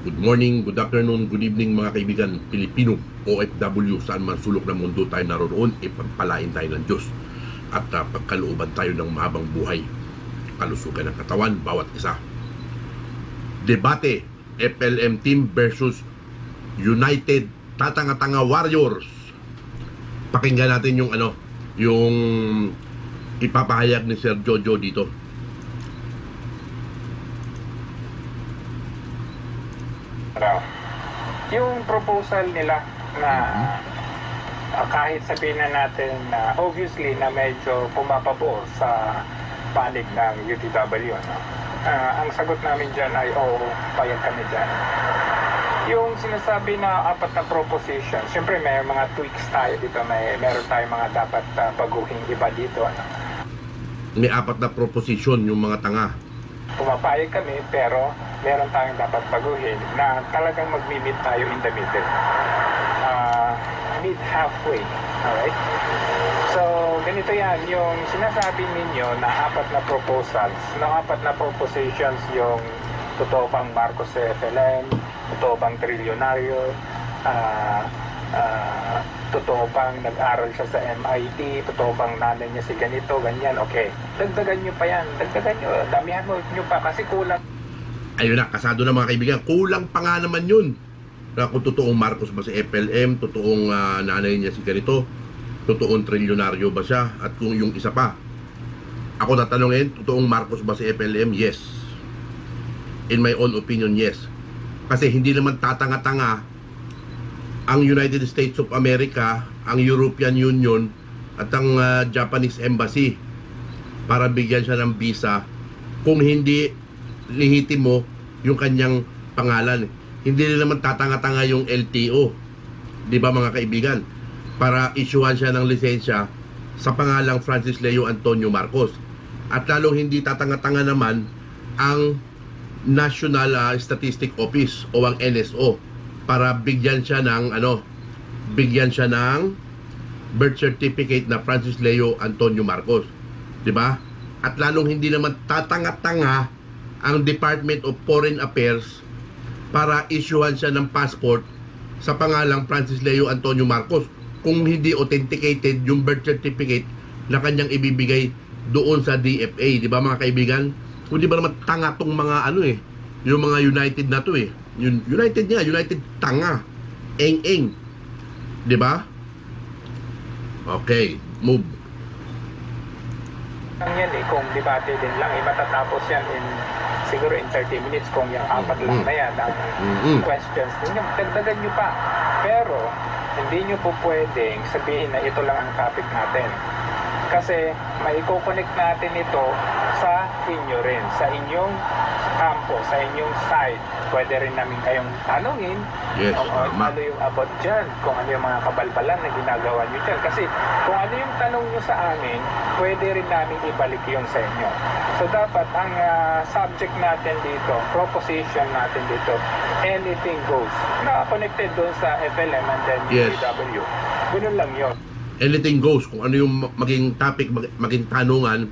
Good morning, good afternoon, good evening mga kaibigan Pilipino, OFW, saan man sulok ng mundo tayo naroon, ipagpalain tayo ng Diyos at pagkalooban tayo ng mahabang buhay, kalusugan ng katawan, bawat isa. Debate, FLM team versus United Tatanga-Tanga Warriors. Pakinggan natin yung yung ipapahayag ni Sir Jojo dito. Yung proposal nila na kahit sabihin na natin na obviously na medyo pumapabor sa panig ng UTW, ang sagot namin dyan ay payag kami dyan. Yung sinasabi na apat na proposition, siyempre may mga tweaks tayo dito, meron tayong mga dapat baguhin iba dito. May apat na proposition yung mga tanga. Pumapayag kami pero meron tayong dapat baguhin na talagang mag-meet tayo in the middle. Meet halfway. Alright? So, ganito yan. Yung sinasabi ninyo na apat na proposals, na apat na propositions, yung totoo bang Marcos sa FLM, totoo bang trilyonaryo, totoo bang nag-aral siya sa MIT, totoo bang nanay niya si ganito, ganyan, okay. Dagdagan nyo pa yan, dagdagan nyo, damihan mo nyo pa kasi kulang. Ayun na, kasado na mga kaibigan, kulang pa nga naman yun. Na kung totoong Marcos ba si FLM, totoong nanay niya si ganito, totoong trilyonaryo ba siya, at kung yung isa pa. Ako tatanungin, totoong Marcos ba si FLM? Yes. In my own opinion, yes. Kasi hindi naman tatanga-tanga ang United States of America, ang European Union, at ang Japanese Embassy para bigyan siya ng visa kung hindi lehitimo yung kanyang pangalan. Hindi rin naman tatanga-tanga yung LTO, di ba mga kaibigan, para isyuhan siya ng lisensya sa pangalang Francis Leo Antonio Marcos. At lalong hindi tatanga-tanga naman ang National Statistic Office o ang NSO para bigyan siya ng bigyan siya ng birth certificate na Francis Leo Antonio Marcos, 'di ba? At lalong hindi naman tatanga-tanga ang Department of Foreign Affairs para issuehan siya ng passport sa pangalang Francis Leo Antonio Marcos kung hindi authenticated yung birth certificate na kanyang ibibigay doon sa DFA, 'di ba mga kaibigan? Kung di ba naman tanga tong mga yung mga United na to United niya, United tanga. Eng-eng. 'Di ba? Okay, move. Yan kung debate din lang, matatapos yan siguro in 30 minutes kung yung apat lang na yan ang questions ninyo. Dagdagan nyo pa. Pero, hindi nyo po pwedeng sabihin na ito lang ang topic natin. Kasi, maiko-connect natin ito sa inyo rin, sa inyong kampo, sa inyong side. Pwede rin namin kayong tanungin kung ano yung about dyan, kung ano yung mga kabalbalan na ginagawa nyo dyan. Kasi kung ano yung tanong nyo sa amin, pwede rin namin ibalik yun sa inyo. So dapat ang subject natin dito, proposition natin dito, anything goes. Naka-connected doon sa FLM and then UTW. Ganun lang yun. Anything goes, kung ano yung maging topic, maging tanungan.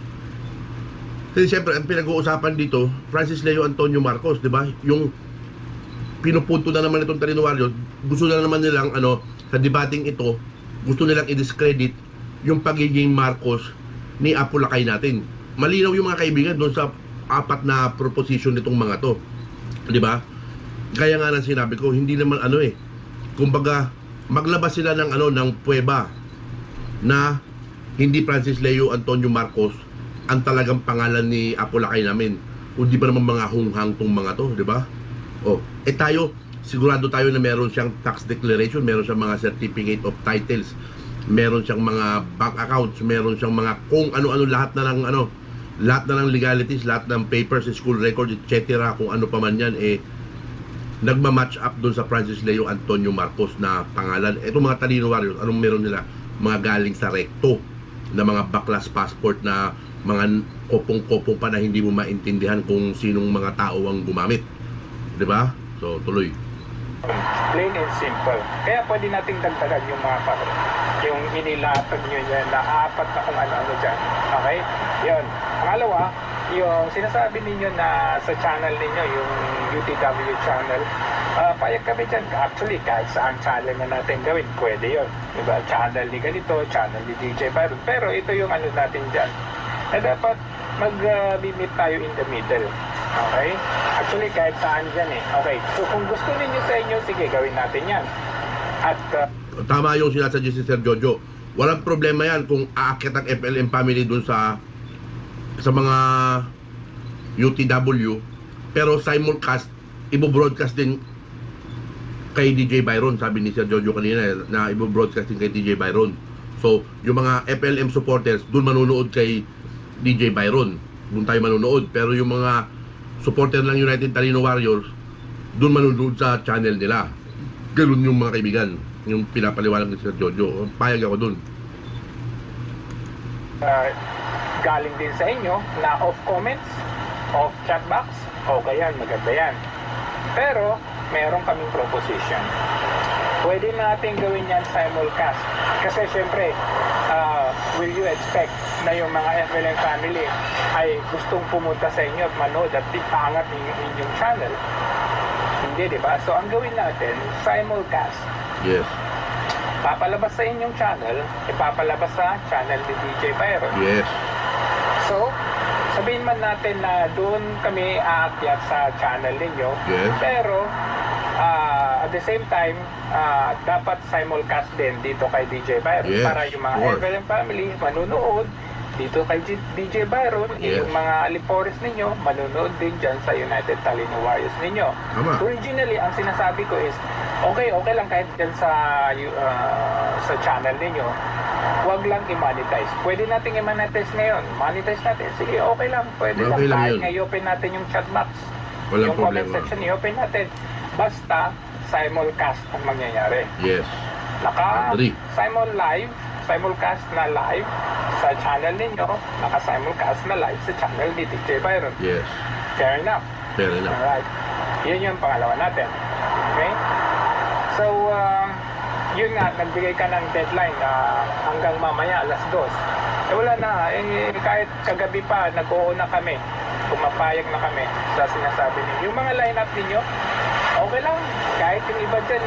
Kasi siyempre, ang pinag-uusapan dito, Francis Leo Antonio Marcos, di ba? Yung pinupunto na naman itong Talino-Warriors, gusto na naman nilang, sa debating ito, gusto nilang i-discredit yung pagiging Marcos ni Apo Lakay natin. Malinaw yung mga kaibigan doon sa apat na proposition nitong mga to. Di ba? Kaya nga nang sinabi ko, hindi naman kumbaga, maglabas sila ng ng pruweba na hindi Francis Leo Antonio Marcos ang talagang pangalan ni Apo Lakay namin. O di ba naman mga hunghang tong mga to, di ba? Tayo, sigurado tayo na meron siyang tax declaration, meron siyang mga certificate of titles, meron siyang mga bank accounts, meron siyang mga kung ano-ano, lahat na ng legalities, lahat ng papers, school record, etc. Kung ano pa man yan, nagma-match up doon sa Francis Leo Antonio Marcos na pangalan. Itong mga Talino Warriors, anong meron nila? Mga galing sa recto na mga baklas passport na mga kopong-kopong pa na hindi mo maintindihan kung sinong mga tao ang gumamit. 'Di ba? So, tuloy. Plain and simple. Kaya pwede nating dagdagan yung mga yung inilatag nyo yan na apat na kung ano-ano dyan. Okay? Yun. Pangalawa, yung sinasabi ninyo na sa channel ninyo, yung UTW channel, payag kami dyan. Actually, kahit saan channel na natin gawin, pwede yun. Diba? Channel ni ganito, channel ni DJ Byron. Pero ito yung ano natin dyan. Na dapat mag-meet tayo in the middle. Okay? Actually, kahit saan dyan eh. Okay, so kung gusto ninyo sa inyo, sige, gawin natin yan. At tama yung sinasadya si Sir Jojo. Walang problema yan kung aakyat ang FLM family dun sa mga UTW, pero simulcast, ibo-broadcast din kay DJ Byron. Sabi ni Sir Jojo kanina na ibo-broadcast din kay DJ Byron. So, yung mga FLM supporters, dun manunood kay DJ Byron. Dun tayo manunood. Pero yung mga supporter ng United Talino Warriors, dun manunood sa channel nila. Ganun yung mga kaibigan, yung pinapaliwanag ni Sir Jojo. Payag ako dun. Galing din sa inyo na off comments, off chat box, okay yan, maganda yan. Pero, meron kaming proposition. Pwede natin gawin yan simulcast. Kasi syempre, will you expect na yung mga FLM family ay gustong pumunta sa inyo at manood at ipangat inyong channel? Hindi, di ba? So, ang gawin natin, simulcast. Yes. Papalabas sa inyong channel, ipapalabas sa channel ni DJ Byron. Yes. So, sabihin man natin na doon kami aakyat sa channel ninyo. Yes. Pero, at the same time, dapat simulcast din dito kay DJ Byron. Yes, para yung mga of course. FLM family manunood dito kay DJ Byron. Yes. Yung mga Alipores ninyo, manunood din dyan sa United Talino Warriors ninyo. Tama. Originally, ang sinasabi ko is, okay lang kahit dyan sa channel ninyo, huwag lang i-monetize. Pwede nating i-monetize ngayon. Monetize natin. Sige, okay lang. Pwede Okay lang Kahit yun. nga i-open natin yung chat box. Walang yung comment problema. section, i-open natin. Basta, simulcast ang mangyayari. Yes. Agree. Simulcast na live sa channel ninyo, naka-simulcast na live sa channel ni DJ Byron. Yes. Fair enough. Fair enough. Alright. Yun yung pangalawa natin. Okay? So, yun nga, nagbigay ka ng deadline na hanggang mamaya, alas 2. Wala na. Kahit kagabi pa, nag-uuna kami. Pumapayag na kami sa sinasabi ninyo. Yung mga lineup ninyo, okay lang. Kahit yung iba dyan,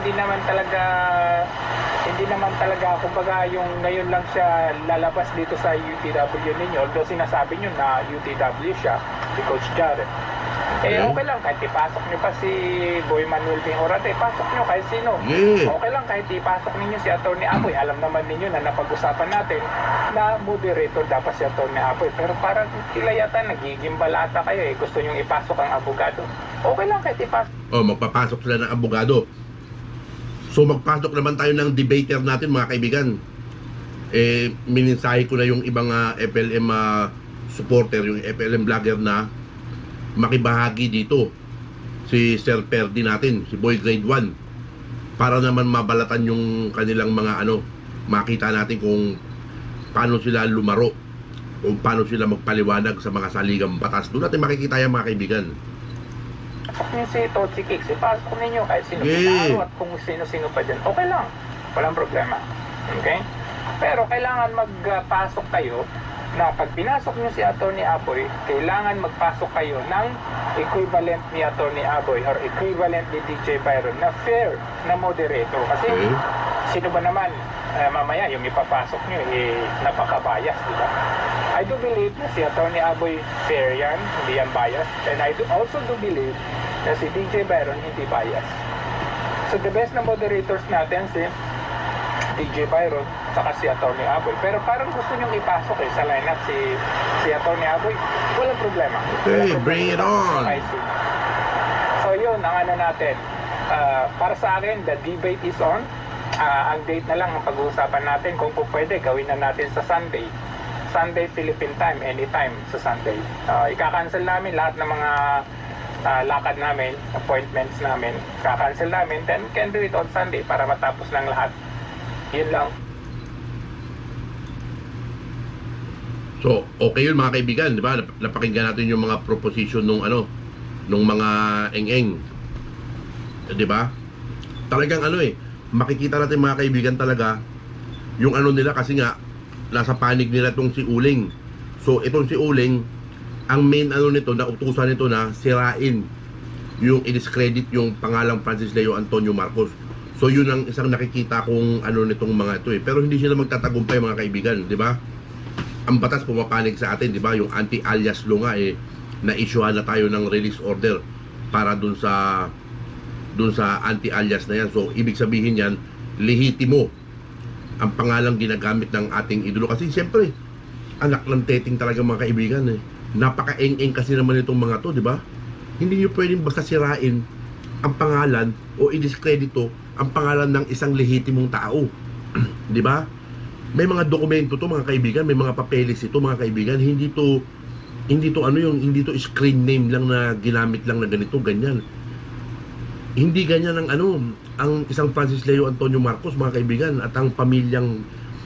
hindi naman talaga, kumbaga yung ngayon lang siya lalabas dito sa UTW ninyo. Although sinasabi nyo na UTW siya, si Coach Jared. Okay lang, kahit ipasok nyo pa si Boy Manuel Pingorate, pasok nyo kahit sino. Yeah. Okay lang, kahit ipasok ninyo si Atty. Apoy. Alam naman ninyo na napag-usapan natin na moderator dapat si Atty. Apoy. Pero parang sila yata nagiging balata kayo eh. Gusto nyo ipasok ang abogado. Okay lang, kahit ipasok. Magpapasok sila ng abogado. So magpasok naman tayo ng debater natin, mga kaibigan. Mininsahe ko na yung ibang FLM supporter, yung FLM vlogger na makibahagi dito. Si Sir Perdi natin, si Boy Grade 1, para naman mabalatan yung kanilang mga makita natin kung paano sila lumaro, kung paano sila magpaliwanag sa mga saligang batas. Doon natin makikita yan, mga kaibigan. Pasok niyo si Tochi Kicks, ipasok ninyo kahit sino at kung sino-sino pa dyan. Okay lang, walang problema. Okay? Pero kailangan magpasok kayo na pag pinasok nyo si Atty. Apoy, kailangan magpasok kayo ng equivalent ni Atty. Apoy or equivalent ni DJ Byron na fair na moderator. Kasi sino ba naman mamaya yung ipapasok nyo napaka-bias, diba? I do believe na si Atty. Apoy fair yan, hindi yan bias. And I also do believe na si DJ Byron hindi bias. So the best na moderators natin si DJ Byron saka si Atty. Apoy. Pero parang gusto nyong ipasok sa lineup si Atty. Apoy, walang problema. Okay, bring it on. So yun, ang natin. Para sa akin, the debate is on. Ang date na lang ang pag-uusapan natin. Kung pwede, gawin na natin sa Sunday. Sunday Philippine time, anytime sa Sunday. Ika-cancel namin lahat ng mga lakad namin, appointments namin. Ika-cancel namin, then we can do it on Sunday para matapos ng lahat. Yun lang. So, okay yun, mga kaibigan, di ba? Napakinggan natin yung mga proposition nung mga eng-eng. Di ba? Talagang makikita natin, mga kaibigan, talaga yung nila, kasi nga nasa panig nila tong si Uling. So itong si Uling, ang main ano nito, na utusan nito na sirain yung i-discredit yung pangalang Francis Leo Antonio Marcos. So yun ang isang nakikita kong ano nitong mga ito eh. Pero hindi sila magtatagumpay mga kaibigan, di ba? Ang batas pumapanig sa atin, di ba? Yung anti-alias law nga eh, na-issuehan na tayo ng release order para dun sa anti-alias na yan. So ibig sabihin yan, lehitimo ang pangalang ginagamit ng ating idolo. Kasi siyempre, anak ng teting talaga mga kaibigan eh. Napaka-eng-eng kasi naman itong mga to, di ba? Hindi nyo pwedeng basta sirain ang pangalan o i-discredito ang pangalan ng isang lehitimong tao. Di ba? May mga dokumento to mga kaibigan, may mga papeles ito mga kaibigan. Hindi to screen name lang na ginamit lang na ganito, ganyan. Hindi ganyan ang isang Francis Leo Antonio Marcos mga kaibigan, at ang pamilyang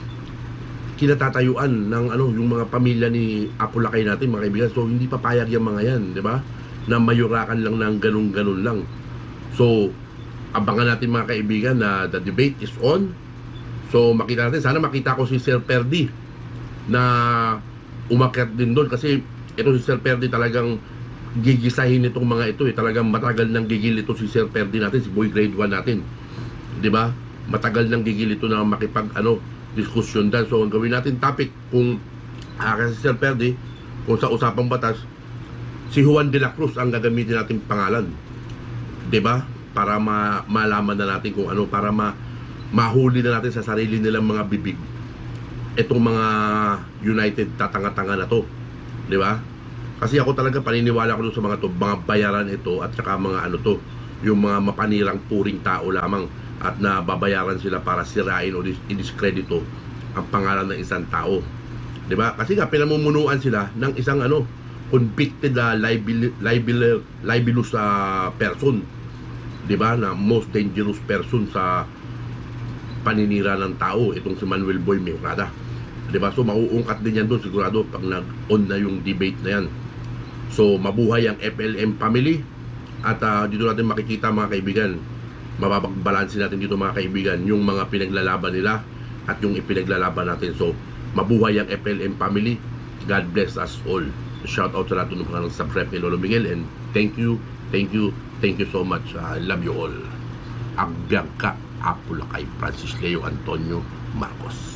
kinatatayuan ng yung mga pamilya ni Apo Lakay natin mga kaibigan. So hindi papayag yung mga yan, di ba? Na mayurakan lang ng ganun-ganun lang. So abangan natin mga kaibigan na the debate is on. So makita natin, sana makita ko si Sir Perdi na umakyat din doon, kasi ito si Sir Perdi talagang gigisahin itong mga ito eh. Talagang matagal nang gigil ito si Sir Perdi natin, si Boy Grade 1 natin, di ba? Matagal nang gigil ito na makipag diskusyon dahil. So ang gawin natin topic, kung si Sir Perdi, kung sa usapang batas, si Juan de la Cruz ang gagamitin natin pangalan, di ba? Para malaman na natin kung para mahuli na natin sa sarili nilang mga bibig itong mga United tatanga-tanga na to, di ba? Kasi ako talaga paniniwala ko sa mga to, mga bayaran ito, at saka mga yung mga mapanirang puring tao lamang, at nababayaran sila para sirain o i-diskredito ang pangalan ng isang tao, di ba? Kasi nga pinamumunuan sila ng isang convicted libelous person, di ba, na most dangerous person sa paninira ng tao, itong si Manuel Boy Mirada, di ba? So mauungkat din yan doon sigurado pag nag-on na yung debate na yan. So mabuhay ang FLM family, at dito natin makikita mga kaibigan, mababagbalansin natin dito mga kaibigan yung mga pinaglalaban nila at yung ipinaglalaban natin. So mabuhay ang FLM family. God bless us all. Shout out sa lahat ng mga subscribe kay Lolo Miguel, and thank you so much. I love you all. Agbyag ka, Apo Lakay Francis Leo Antonio Marcos.